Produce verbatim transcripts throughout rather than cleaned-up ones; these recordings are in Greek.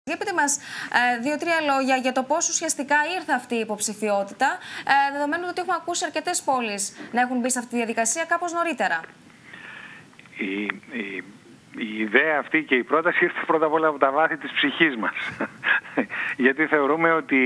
Για πείτε μας ε, δύο-τρία λόγια για το πώς ουσιαστικά ήρθε αυτή η υποψηφιότητα, ε, δεδομένου ότι έχουμε ακούσει αρκετές πόλεις να έχουν μπει σε αυτή τη διαδικασία κάπως νωρίτερα. Η, η, η ιδέα αυτή και η πρόταση ήρθε πρώτα απ' όλα από τα βάθη της ψυχής μας. Γιατί θεωρούμε ότι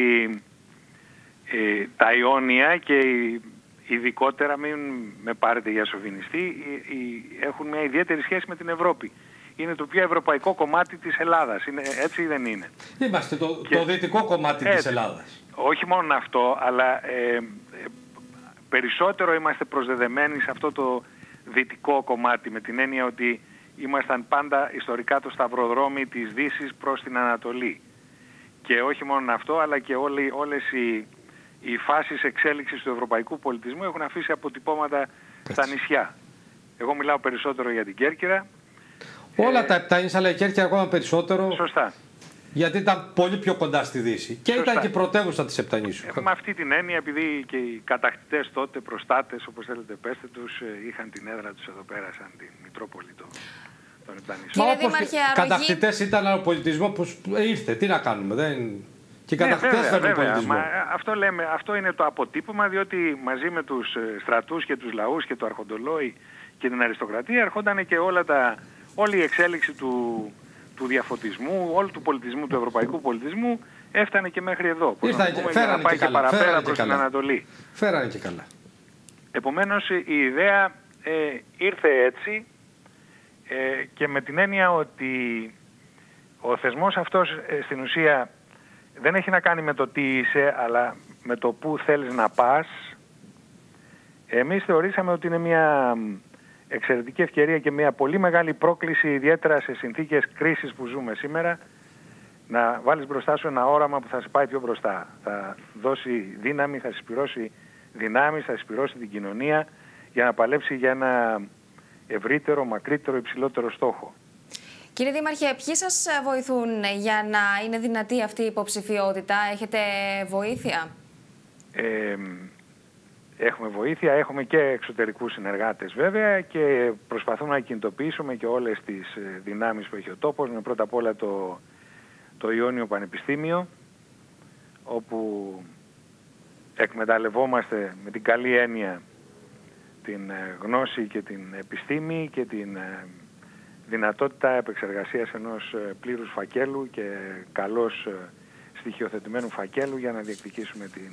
ε, τα Ιόνια και ειδικότερα, μην με πάρετε για σοβινιστή, έχουν μια ιδιαίτερη σχέση με την Ευρώπη. Είναι το πιο ευρωπαϊκό κομμάτι της Ελλάδας. Είναι, έτσι ή δεν είναι? Είμαστε το, και, το δυτικό κομμάτι έτσι, της Ελλάδας. Όχι μόνο αυτό, αλλά ε, ε, περισσότερο είμαστε προσδεδεμένοι σε αυτό το δυτικό κομμάτι, με την έννοια ότι ήμασταν πάντα ιστορικά το σταυροδρόμι της Δύσης προς την Ανατολή. Και όχι μόνο αυτό, αλλά και όλοι, όλες οι, οι φάσεις εξέλιξης του ευρωπαϊκού πολιτισμού έχουν αφήσει αποτυπώματα έτσι στα νησιά. Εγώ μιλάω περισσότερο για την Κέρκυρα. Όλα ε, τα επτά νησιά, αλλά η Κέρκυρα ακόμα περισσότερο. Σωστά. Γιατί ήταν πολύ πιο κοντά στη Δύση. Και σωστά, ήταν και πρωτεύουσα της Επτανήσου. Ε, με αυτή την έννοια, επειδή και οι κατακτητές τότε, προστάτες, όπως θέλετε πέστε τους, είχαν την έδρα τους εδώ πέρα σαν την Μητρόπολη των Επτανήσων. Κύριε Δήμαρχε, αρρωγή... κατακτητές ήταν ο πολιτισμό που ήρθε. Τι να κάνουμε, δεν... Και οι κατακτητές ναι, φέρνουν πολιτισμό. Μα, αυτό, λέμε, αυτό είναι το αποτύπωμα, διότι μαζί με τους στρατούς και τους λαούς και το αρχοντολόι και την αριστοκρατία ερχόταν και όλα τα, όλη η εξέλιξη του, του διαφωτισμού, όλου του πολιτισμού, του ευρωπαϊκού πολιτισμού, έφτανε και μέχρι εδώ. Ήρθανε και, φέρανε να πάει και, και καλά, παραπέρα προς την Ανατολή. Φέρανε και καλά. Επομένως η ιδέα ε, ήρθε έτσι ε, και με την έννοια ότι ο θεσμός αυτός ε, στην ουσία δεν έχει να κάνει με το τι είσαι, αλλά με το πού θέλεις να πας. Εμείς θεωρήσαμε ότι είναι μια εξαιρετική ευκαιρία και μια πολύ μεγάλη πρόκληση, ιδιαίτερα σε συνθήκες κρίσης που ζούμε σήμερα, να βάλεις μπροστά σου ένα όραμα που θα σε πάει πιο μπροστά. Θα δώσει δύναμη, θα συσπυρώσει δυνάμεις, θα συσπυρώσει την κοινωνία για να παλέψει για ένα ευρύτερο, μακρύτερο, υψηλότερο στόχο. Κύριε Δήμαρχε, ποιοι σας βοηθούν για να είναι δυνατή αυτή η υποψηφιότητα? Έχετε βοήθεια? Ε, έχουμε βοήθεια, έχουμε και εξωτερικούς συνεργάτες βέβαια και προσπαθούμε να κινητοποιήσουμε και όλες τις δυνάμεις που έχει ο τόπος, με πρώτα απ' όλα το, το Ιόνιο Πανεπιστήμιο, όπου εκμεταλλευόμαστε με την καλή έννοια την γνώση και την επιστήμη και την δυνατότητα επεξεργασίας ενός πλήρους φακέλου και καλώς στοιχειοθετημένου φακέλου για να διεκδικήσουμε την,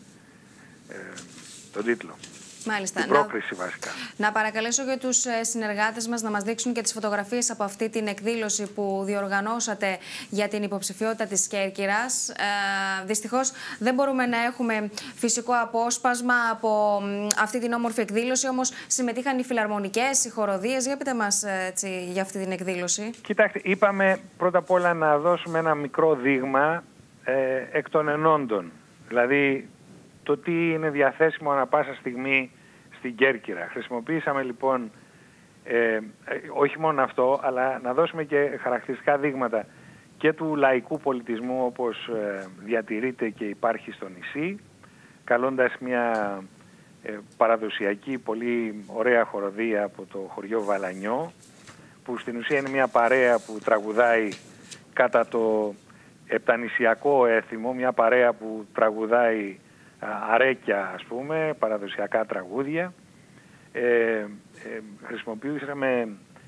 ε, τον τίτλο. Μάλιστα. Την πρόκριση βασικά. Να παρακαλέσω για τους συνεργάτες μας να μας δείξουν και τις φωτογραφίες από αυτή την εκδήλωση που διοργανώσατε για την υποψηφιότητα της Κέρκυρας. Ε, δυστυχώς δεν μπορούμε να έχουμε φυσικό απόσπασμα από αυτή την όμορφη εκδήλωση, όμως συμμετείχαν οι φιλαρμονικές, οι χοροδίες. Για πείτε μας έτσι, για αυτή την εκδήλωση. Κοιτάξτε, είπαμε πρώτα απ' όλα να δώσουμε ένα μικρό δείγμα ε, εκ των ενόντων. Δηλαδή, το τι είναι διαθέσιμο ανά πάσα στιγμή στην Κέρκυρα. Χρησιμοποίησαμε λοιπόν ε, όχι μόνο αυτό, αλλά να δώσουμε και χαρακτηριστικά δείγματα και του λαϊκού πολιτισμού όπως ε, διατηρείται και υπάρχει στο νησί, καλώντας μια ε, παραδοσιακή πολύ ωραία χοροδία από το χωριό Βαλανιό, που στην ουσία είναι μια παρέα που τραγουδάει κατά το επτανησιακό έθιμο, μια παρέα που τραγουδάει αρέκια, ας πούμε, παραδοσιακά τραγούδια. Ε, ε, χρησιμοποιήσαμε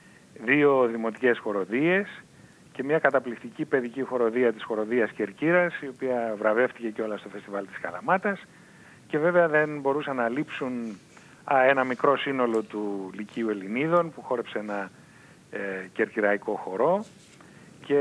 δύο δημοτικές χοροδίες και μια καταπληκτική παιδική χοροδία της χοροδίας Κερκύρας, η οποία βραβεύτηκε και όλα στο φεστιβάλ της Καλαμάτας, και βέβαια δεν μπορούσαν να λείψουν α, ένα μικρό σύνολο του Λυκείου Ελληνίδων που χόρεψε ένα ε, κερκυραϊκό χορό, και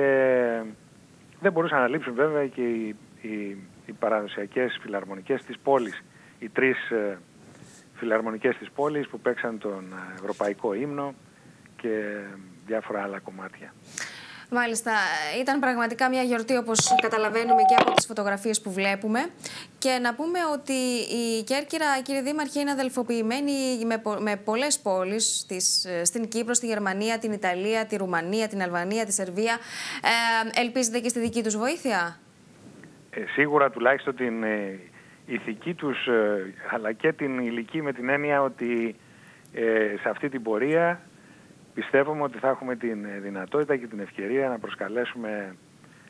δεν μπορούσαν να λείψουν βέβαια και οι, οι οι παραδοσιακές φιλαρμονικές της πόλης, οι τρεις ε, φιλαρμονικές της πόλης που παίξαν τον ευρωπαϊκό ύμνο και διάφορα άλλα κομμάτια. Μάλιστα, ήταν πραγματικά μια γιορτή, όπως καταλαβαίνουμε και από τις φωτογραφίες που βλέπουμε. Και να πούμε ότι η Κέρκυρα, κύριε Δήμαρχε, είναι αδελφοποιημένη με, πο με πολλές πόλεις στις, στην Κύπρο, στη Γερμανία, την Ιταλία, τη Ρουμανία, την Αλβανία, τη Σερβία. Ε, ελπίζετε και στη δική τους βοήθεια? Ε, σίγουρα τουλάχιστον την ε, ηθική τους ε, αλλά και την ηλική, με την έννοια ότι ε, σε αυτή την πορεία πιστεύουμε ότι θα έχουμε την δυνατότητα και την ευκαιρία να προσκαλέσουμε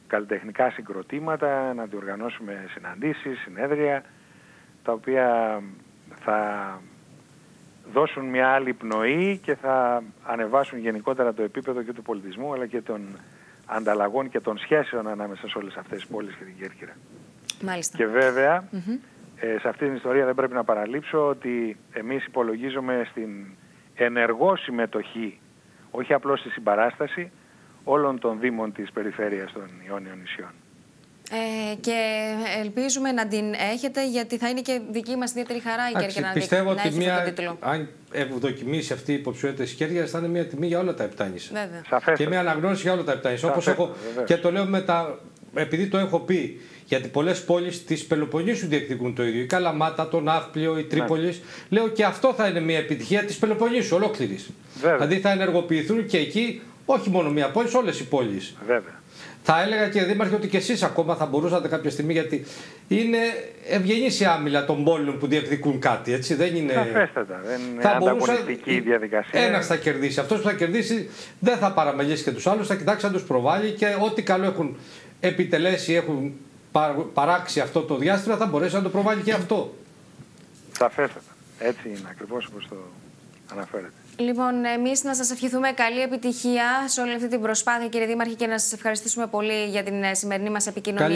καλλιτεχνικά συγκροτήματα, να διοργανώσουμε συναντήσεις, συνέδρια, τα οποία θα δώσουν μια άλλη πνοή και θα ανεβάσουν γενικότερα το επίπεδο και του πολιτισμού, αλλά και των ανταλλαγών και των σχέσεων ανάμεσα σε όλες αυτές τις πόλεις και την Κέρκυρα. Μάλιστα. Και βέβαια, Mm-hmm. ε, σε αυτή την ιστορία δεν πρέπει να παραλείψω ότι εμείς υπολογίζουμε στην ενεργό συμμετοχή, όχι απλώς στη συμπαράσταση, όλων των δήμων της περιφέρειας των Ιόνιων νησιών. Ε, και ελπίζουμε να την έχετε, γιατί θα είναι και δική μας ιδιαίτερη χαρά η Κέρκυρα να, πιστεύω να ότι έχει μια, αυτό το τίτλο. αν ευδοκιμήσει αυτή η υποψηφιότητα της Κέρκυρας, θα είναι μια τιμή για όλα τα επτά νησιά. Και μια αναγνώριση για όλα τα επτά νησιά. Όπως έχω, και το λέω με τα, επειδή το έχω πει, γιατί πολλές πόλεις της Πελοποννήσου διεκδικούν το ίδιο. Η Καλαμάτα, το Ναύπλιο, η Τρίπολης. Ναι. Λέω και αυτό θα είναι μια επιτυχία της Πελοποννήσου ολόκληρης. Δηλαδή θα ενεργοποιηθούν και εκεί όχι μόνο μια πόλη, όλες οι πόλεις. Βέβαια. Θα έλεγα, κύριε Δήμαρχε, ότι και εσείς ακόμα θα μπορούσατε κάποια στιγμή, γιατί είναι ευγενής η άμυλα των πόλεων που διεκδικούν κάτι, έτσι, δεν είναι... Σαφέστατα, δεν είναι θα ανταγωνιστική η διαδικασία. Ένας θα κερδίσει, αυτός που θα κερδίσει δεν θα παραμελήσει και τους άλλους, θα κοιτάξει να τους προβάλλει και ό,τι καλό έχουν επιτελέσει, έχουν παράξει αυτό το διάστημα, θα μπορέσει να το προβάλλει και αυτό. Σαφέστατα, έτσι είναι ακριβώς όπως το αναφέρετε. Λοιπόν, εμείς να σας ευχηθούμε καλή επιτυχία σε όλη αυτή την προσπάθεια, κύριε Δήμαρχε, και να σας ευχαριστήσουμε πολύ για την σημερινή μας επικοινωνία.